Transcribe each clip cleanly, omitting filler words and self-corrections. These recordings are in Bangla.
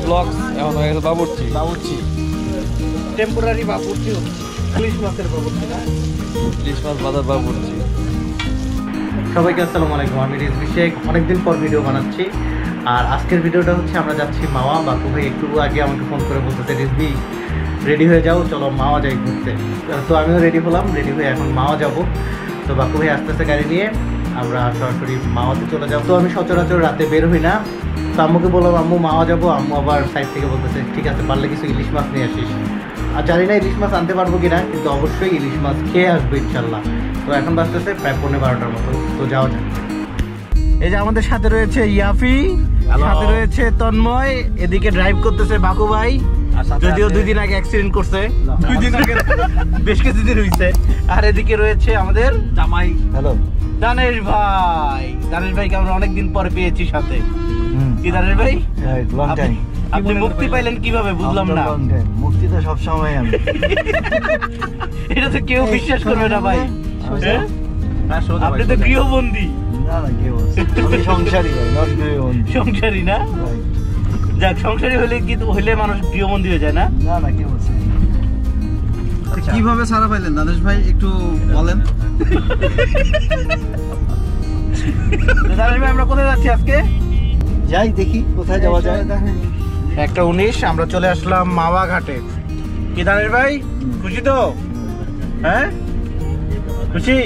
ব্লগস এখন হয়ে গেছে বাবুর্চি। বাবুর্চি টেম্পোরারি বাবুর্চি হচ্ছে ইলিশ মাছের বাবুর্চি না, ইলিশ মাছ বাজার বাবুর্চি। সবাইকে আসসালামু আলাইকুম। আমি রিজভি শেখ, অনেকদিন পর ভিডিও বানাচ্ছি। আর আজকের ভিডিওটা হচ্ছে আমরা যাচ্ছি মাওয়া। বাপু ভাই একটু আগে আমাকে ফোন করে বলতেছে রিজভি রেডি হয়ে যাও, চলো মাওয়া যাই ঘুরতে। তো আমিও রেডি হলাম, রেডি হয়ে এখন মাওয়া যাব। তো বাপু ভাই আস্তে আস্তে গাড়ি নিয়ে আমরা সরাসরি মাওয়াতে চলে যাবো। তো আমি সচরাচর রাতে বের হই না, তো আম্মুকে বললাম আম্মু মাওয়া যাবো। আম্মু আবার সাইড থেকে বলতেছে ঠিক আছে, পারলে কিছু ইলিশ মাছ নিয়ে আসিস। আর জানি না ইলিশ মাছ আনতে পারবো কিনা, কিন্তু অবশ্যই ইলিশ মাছ খেয়ে আসবো ইনশাল্লাহ। তো এখন বাজতেছে প্রায় 11:30 মতো, তো যাওয়া যাক। এই যে আমাদের সাথে রয়েছে ইয়াফি, সাথে রয়েছে তন্ময়, এদিকে ড্রাইভ করতেছে বাকু ভাই, যদিও 2 দিন আগে অ্যাক্সিডেন্ট করছে, 2 দিন আগে বেশ কিছুদিন হয়েছে। আর এদিকে রয়েছে আমাদের জামাই। হ্যালো দানেশ ভাই। দানেশ ভাইকে আমরা অনেকদিন পরে পেয়েছি সাথে। কি দানেশ ভাই, আপনি মুক্তি পাইলেন কিভাবে বুঝলাম না। মুক্তি তো সবসময় আমি এটা তো কেউ বিশ্বাস করবে না ভাই, আপনি তো গৃহবন্দী। না না কেউ আমি সংসারী ভাই, নট গৃহবন্দী। সংসারী না, যাক সংসারী হলে কি হলে মানুষ গৃহবন্দী হয়ে যায় না। না না কেউ আছে। কিভাবে ছাড়া পাইলেন দানেশ ভাই একটু বলেন। দানেশ ভাই আমরা কোথায় যাচ্ছি আজকে? যাই দেখি কোথায় যাওয়া যায়। 1:19 আমরা চলে আসলাম মাওয়া ঘাটে। কি দানেশ ভাই খুশি তো? হ্যাঁ খুশি।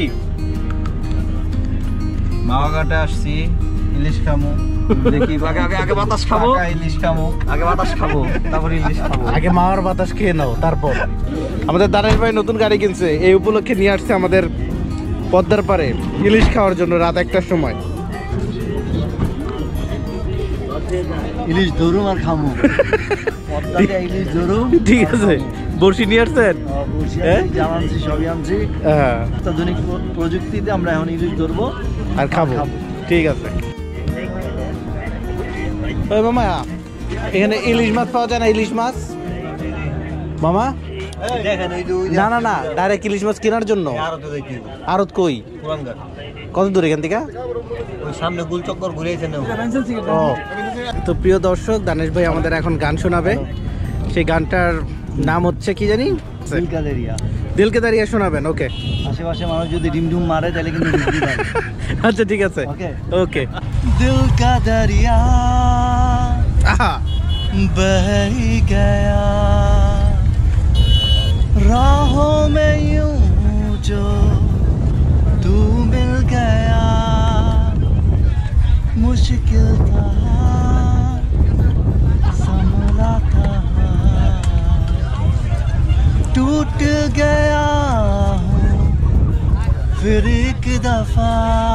মাওয়া ঘাটে আসছি, ইলিশ খামো। দেখি আগে বাতাস খাবো, ইলিশ খামো। আগে বাতাস খাবো, তারপর ইলিশ খাবো। আগে মাওয়ার বাতাস খেয়ে নাও তারপর। আমাদের দানেশ ভাই নতুন গাড়ি কিনছে, এই উপলক্ষে নিয়ে আসছে আমাদের পদ্মার পারে ইলিশ খাওয়ার জন্য রাত 1টার সময়। ইলিশ ধরুম আর খামু। পদ্মাতে ইলিশ ধরুম। ঠিক আছে, বড়শি নিয়ে আসছেন? জানাচ্ছি সবই আনছি। হ্যাঁ, আধুনিক প্রযুক্তিতে আমরা এখন ইলিশ ধরবো আর খাবো। ঠিক আছে। ওই মামা, এখানে ইলিশ মাছ পাওয়া যায় না? ইলিশ মাছ মামা? না না না, ডাইরেক্ট ইলিশ মাছ কেনার জন্য। আড়ত কই? কত দূর এখান থেকে? সামনে গোল চক্কর ঘুরেছে না। তো প্রিয় দর্শক, দানেশ ভাই আমাদের এখন গান শোনাবে। সেই গানটার নাম হচ্ছে কি জানি, দিলকে দাঁড়িয়ে শোনাবেন। ওকে, আশেপাশে মানুষ যদি ডিমডুম মারে তাহলে কিন্তু আচ্ছা ঠিক আছে। ওকে। दिल का दरिया बह गया राहों में यूं जो तू मिल गया, मुश्किल था संभला था, टूट गया हूँ फिर एक दफा,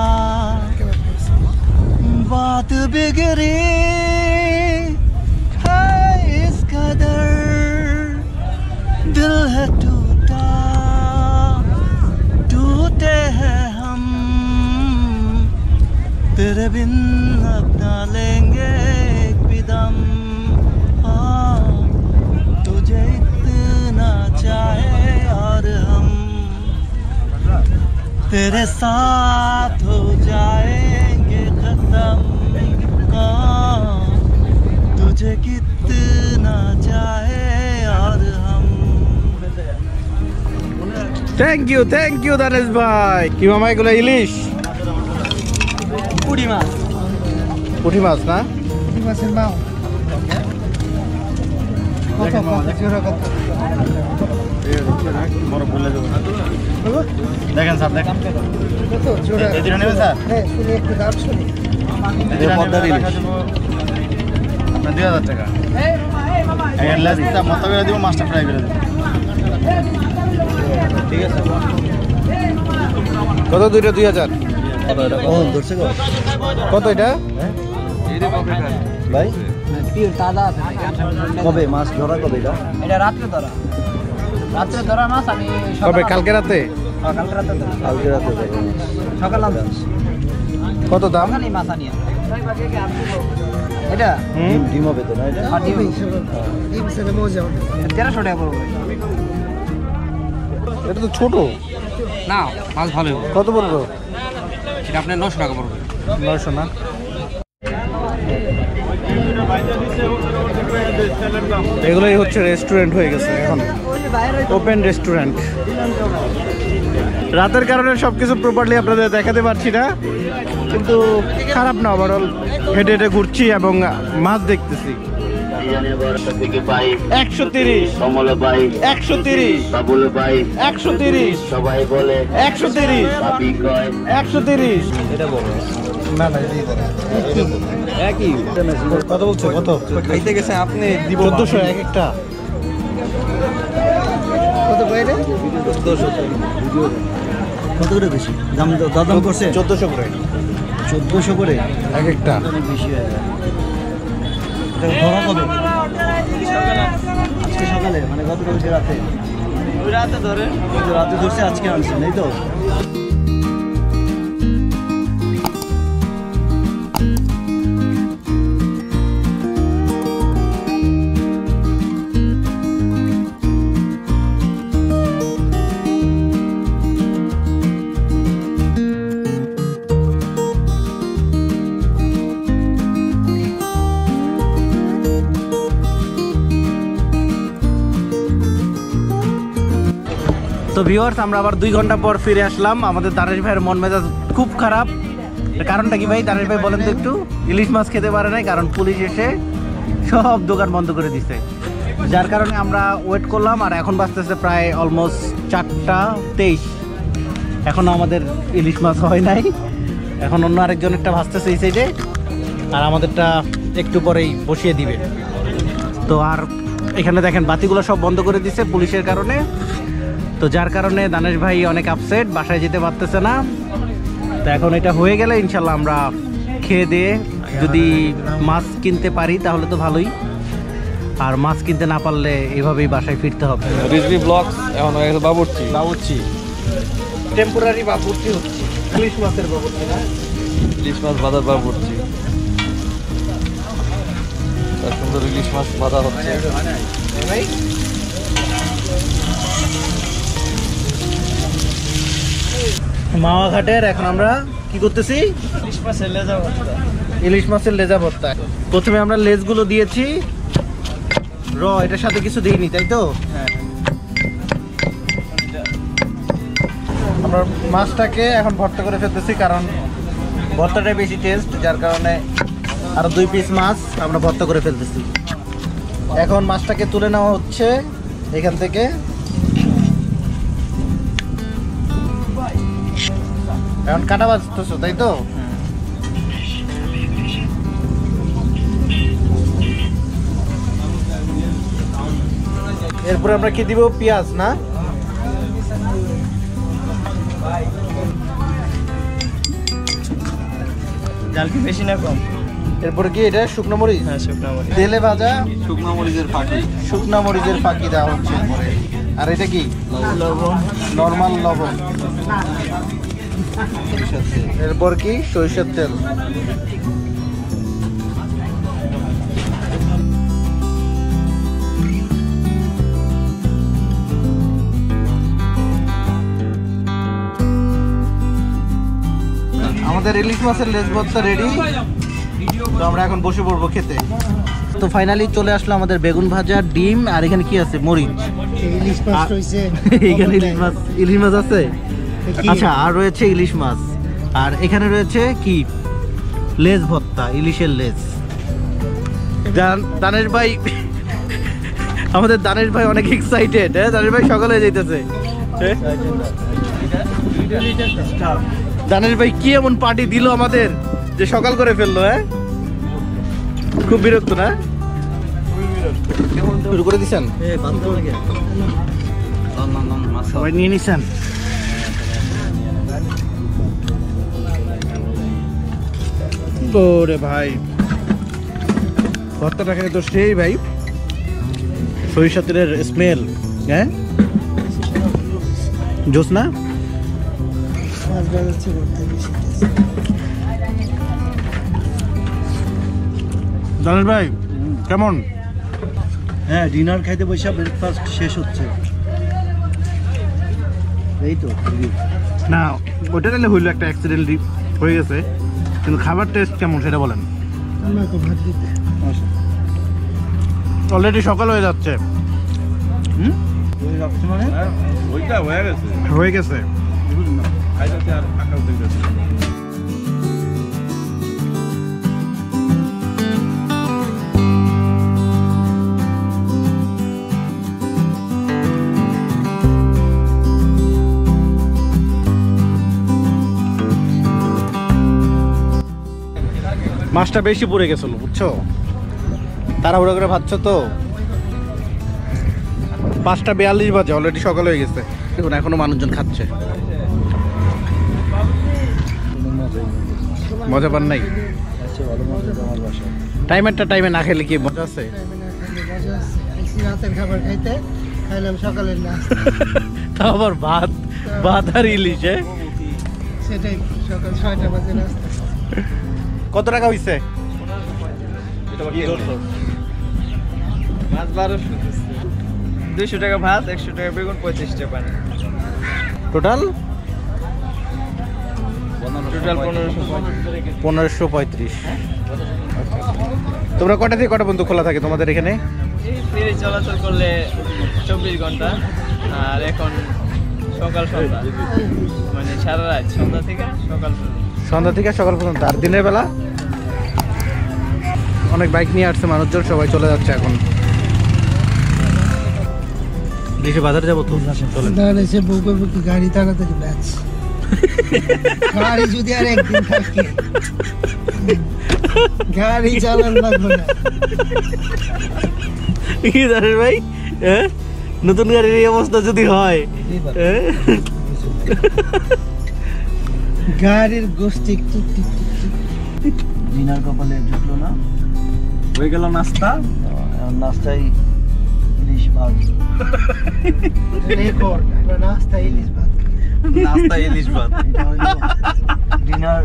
बात बिगड़ी है इस कदर, दिल है टूटा, टूटे हैं हम, तेरे बिन अपना लेंगे एक भी दम। तुझे इतना चाहे और हम तेरे साथ हो जाएंगे खत्म, तुझे कितना चाहे और हम। থ্যাংক ইউ দানেশ ভাই। কি মামা এগুলো ইলিশ? পুঁটি মাছ। পুঁটি মাছ না? পুঁটি মাছের নাম দেখেন স্যার, দেখেন নেবেন স্যার? আপনার 2000 টাকা মতো করে দিব, মাছটা ফ্রাই করে দেবো। ঠিক আছে। কত? 2000। কত এটা ভাই? কবে মাছ ধরা? কবে এটা রাত্রে ধরা, রাত্রে ধরা মাছ। আমি কবে? কালকে রাতে? কালকে রাতে ধরা, কালকে রাতে সকাল কত দাম? মাছ আনিয়া এটা ডিম হবে তো না? এটা 1300 টাকা পড়বে। এটা তো ছোট না, মাছ ভালো। কত পড়বে? এটা আপনার 900 টাকা পড়বে। 900 না? এগুলোই হচ্ছে রেস্টুরেন্ট হয়ে গেছে এখন, ওপেন রেস্টুরেন্ট। রাতের কারণে সবকিছু প্রপারলি আপনাদের দেখাতে পারছি না, কিন্তু খারাপ না, ওভারঅল হেঁটে হেঁটে ঘুরছি এবং মাছ দেখতেছি। 130 130 130 সবাই বলে 130 130 এটা বলো না না একই কত বলছো? কত খাইতে গেছে আপনি দিব 1400 এক একটা। কত বাইরে 1400 কত করে বেশি দাম দাম করছে 1400 করে 1400 করে এক একটা। অনেক বেশি হয়ে যায়। এটা ধরা কবে? আজকে সকালে মানে গতকালকে রাতে? ওই রাতে ধরে রাতে ধরছে, আজকে আনছেন এই তো? তো ভিউয়ার্স, আমরা আবার 2 ঘন্টা পর ফিরে আসলাম। আমাদের দানেশ ভাইয়ের মন মেজাজ খুব খারাপ। কারণটা কি ভাই? দানেশ ভাই বলেন তো একটু। ইলিশ মাছ খেতে পারে নাই, কারণ পুলিশ এসে সব দোকান বন্ধ করে দিছে, যার কারণে আমরা ওয়েট করলাম। আর এখন বাজতেছে প্রায় অলমোস্ট 4টা 23। এখনও আমাদের ইলিশ মাছ হয় নাই। এখন অন্য আরেকজন একটা ভাজতেছে এই সাইডে, আর আমাদেরটা একটু পরেই বসিয়ে দিবে। তো আর এখানে দেখেন বাতিগুলো সব বন্ধ করে দিছে পুলিশের কারণে। তো যার কারণে দানেশ ভাই অনেক আপসেট, বাসায় যেতে পারতেছে না। তো এখন এটা হয়ে গেলে ইনশাল্লাহ আমরা খেয়ে দিয়ে যদি মাছ কিনতে পারি তাহলে তো ভালোই, আর মাছ কিনতে না পারলে এভাবেই বাসায় ফিরতে হবে। রিজভি ব্লগস এখন হয়ে গেছে বাবুর্চি। বাবুর্চি টেম্পোরারি বাবুর্চি হচ্ছে, ইলিশ মাছের বাবুর্চি না, ইলিশ মাছ ভাজার বাবুর্চি। তার সুন্দর ইলিশ মাছ ভাজা হচ্ছে। ভাই মাওয়া ঘাটের এখন আমরা কি করতেছি? ইলিশ মাছের লেজা ভর্তা। ইলিশ মাছের লেজা ভর্তা। প্রথমে আমরা লেজগুলো দিয়েছি র, এটার সাথে কিছু দিইনি, তাই তো? আমরা মাছটাকে এখন ভর্তা করে ফেলতেছি, কারণ ভর্তাটাই বেশি টেস্ট, যার কারণে আরো 2 পিস মাছ আমরা ভর্তা করে ফেলতেছি। এখন মাছটাকে তুলে নেওয়া হচ্ছে এখান থেকে। এখন কাটা বাজতেছো, তাই তো? এরপরে আমরা কি দিব? পেঁয়াজ না? জাল কি বেশি না কম? এরপরে কি এটা শুকনো মরিচ? হ্যাঁ, শুকনো মরিচ। তেলে ভাজা শুকনো মরিচের ফাঁকি। শুকনো মরিচের ফাঁকি দেওয়া হচ্ছে এরপরে। আর এটা কি? লবণ। নরমাল লবণ। এরপর কি? সরিষার তেল। আমাদের ইলিশ মাছের লেজ ভর্তা রেডি। তো আমরা এখন বসে পড়বো খেতে। তো ফাইনালি চলে আসলো আমাদের বেগুন ভাজা, ডিম, আর এখানে কি আছে? মরিচ। ইলিশ মাছ রয়েছে এখানে ইলিশ মাছ আছে। আচ্ছা, আর রয়েছে ইলিশ মাছ, আর এখানে রয়েছে কি? লেজ ভর্তা, ইলিশের লেজ। দানেশ ভাই, আমাদের দানেশ ভাই অনেক এক্সাইটেড। হ্যাঁ, দানেশ ভাই সকালে যাইতেছে। দানেশ ভাই কি এমন পার্টি দিল আমাদের যে সকাল করে ফেললো? হ্যাঁ, খুব বিরক্ত না? শুরু করে দিচ্ছেন? সবাই নিয়ে নিচ্ছেন? ওরে ভাই, ভর্তাটা খেলে তো সেই ভাই, সরিষা তেলের স্মেল। হ্যাঁ, জোস না? দানেশ ভাই কেমন? হ্যাঁ, ডিনার খাইতে বসে ব্রেকফাস্ট শেষ হচ্ছে এই তো। না, ওটা নিলে হইলো একটা অ্যাক্সিডেন্টলি হয়ে গেছে, কিন্তু খাবার টেস্ট কেমন সেটা বলেন। অলরেডি সকাল হয়ে যাচ্ছে। মানে ওইটা হয়ে গেছে হয়ে গেছে। খাইতে আর আকাশ দেখতেছে মাছটা বেশি পড়ে গেছিল বুঝছো, তাড়াহুড়ো করে ভাবছো তো। 5:42 বাজে, অলরেডি সকাল হয়ে গেছে, দেখুন এখনো মানুষজন খাচ্ছে। মজা পান নাই? টাইমে না খেলে কি মজা আছে? রাতের খাবার খাইতে খাইলাম সকালের নাস্তা, তাও আবার ভাত আর ইলিশ। সেটাই সকাল 6টা বাজে নাস্তা। কত টাকা হইছে? মাছ 1200, 200 টাকা ভাত, 100 টাকা বেগুন, 35 টাকা পানি, টোটাল 1535। তোমরা কটা থেকে কটা পর্যন্ত খোলা থাকে তোমাদের এখানে? ফেরি চলাচল করলে 24 ঘন্টা, আর এখন সকাল সন্ধ্যা, মানে সারা রাত, সন্ধ্যা থেকে সকাল পর্যন্ত। আর দিনের বেলা অনেক বাইক নিয়ে আসছে মানুষজন, সবাই চলে যাচ্ছে এখন। দেশে বাজারে যাবো তো, চলে। তাহলে সে বউ করবো কি গাড়ি তাড়াতাড়ি ব্যাচ, গাড়ি যদি আর একদিন থাকে গাড়ি চালানো লাগবে না। কি জানেন ভাই, নতুন গাড়ির এই অবস্থা যদি হয়, গাড়ির গোষ্ঠী ডিনার কপালে জুটলো না, হয়ে গেল নাস্তা। নাস্তায় ইলিশ ভাত, রেকর্ড আমরা নাস্তা ইলিশ ভাত ডিনার।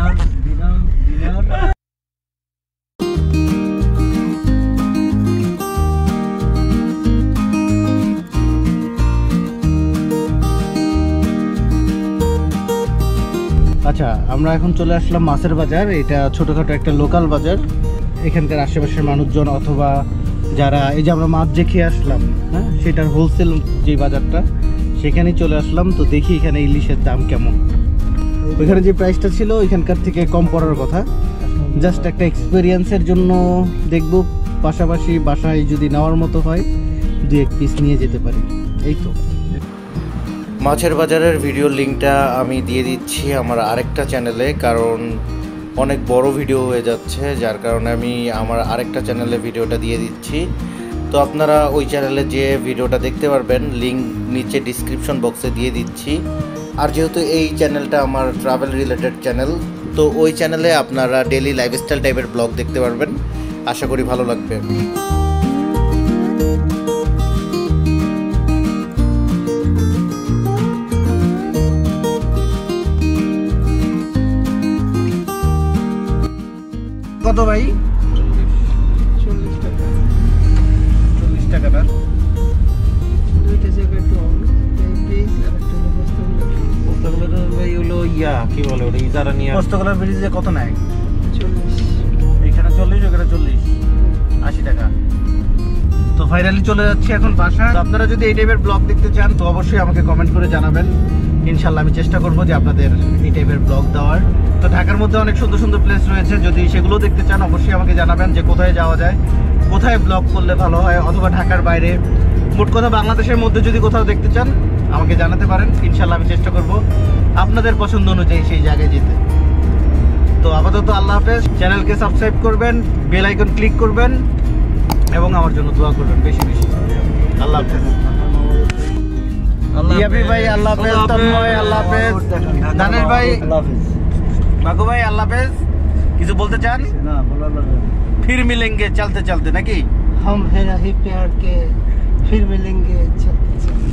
আচ্ছা, আমরা এখন চলে আসলাম মাছের বাজার। এটা ছোটোখাটো একটা লোকাল বাজার। এখানকার আশেপাশের মানুষজন অথবা যারা, এই যে আমরা মাছ যে খেয়ে আসলাম, হ্যাঁ, সেটার হোলসেল যে বাজারটা, সেখানেই চলে আসলাম। তো দেখি এখানে ইলিশের দাম কেমন। ওইখানে যে প্রাইসটা ছিল ওইখানকার থেকে কম পড়ার কথা। জাস্ট একটা এক্সপিরিয়েন্সের জন্য দেখব, পাশাপাশি বাসায় যদি নেওয়ার মতো হয় 2-1 পিস নিয়ে যেতে পারি, এই তো। মাছের বাজারের ভিডিও লিঙ্কটা আমি দিয়ে দিচ্ছি আমার আরেকটা চ্যানেলে, কারণ অনেক বড় ভিডিও হয়ে যাচ্ছে, যার কারণে আমি আমার আরেকটা চ্যানেলে ভিডিওটা দিয়ে দিচ্ছি। তো আপনারা ওই চ্যানেলে যে ভিডিওটা দেখতে পারবেন, লিঙ্ক নিচে ডিসক্রিপশন বক্সে দিয়ে দিচ্ছি। আর যেহেতু এই চ্যানেলটা আমার ট্রাভেল রিলেটেড চ্যানেল, তো ওই চ্যানেলে আপনারা ডেলি লাইফস্টাইল টাইপের ব্লগ দেখতে পারবেন, আশা করি ভালো লাগবে। কত ভাই? 40 টাকা 40 টাকা না? দুইটা জায়গায় টল, এই পিস আর একটা হলো পোস্তগোলা ভাই হলো কি বলে ওটা, ইজারা নিয়ে। পোস্তগোলা ব্রিজে কত নেয়? 40। এখানে 40, ওখানে 40, 80 টাকা। তো ফাইনালি চলে যাচ্ছি এখন বাসায়। তো আপনারা যদি এই টাইপের ব্লগ দেখতে চান তো অবশ্যই আমাকে কমেন্ট করে জানাবেন। ইনশাল্লাহ আমি চেষ্টা করবো যে আপনাদের এই টাইপের ব্লগ দেওয়ার। তো ঢাকার মধ্যে অনেক সুন্দর সুন্দর প্লেস রয়েছে, যদি সেগুলো দেখতে চান অবশ্যই আমাকে জানাবেন যে কোথায় যাওয়া যায়, কোথায় ব্লগ করলে ভালো হয়, অথবা ঢাকার বাইরে, মোট কথা বাংলাদেশের মধ্যে যদি কোথাও দেখতে চান আমাকে জানাতে পারেন। ইনশাল্লাহ আমি চেষ্টা করব আপনাদের পছন্দ অনুযায়ী সেই জায়গায় যেতে। তো আপাতত আল্লাহ হাফেজ। চ্যানেলকে সাবস্ক্রাইব করবেন, বেল আইকন ক্লিক করবেন এবং আমার জন্য দোয়া করবেন বেশি বেশি। আল্লাহ হাফেজ। ইয়াবি ভাই আল্লাহ হাফেজ, তন্ময় আল্লাহ হাফেজ, দানেশ ভাই, মাগু ভাই আল্লাহ হাফেজ। কিছু বলতে চান? না, বলা লাগবে না। ফির মিলেঙ্গে চলতে চলতে, নাকি? हम है नहीं प्यार के, फिर मिलेंगे चलते चलते।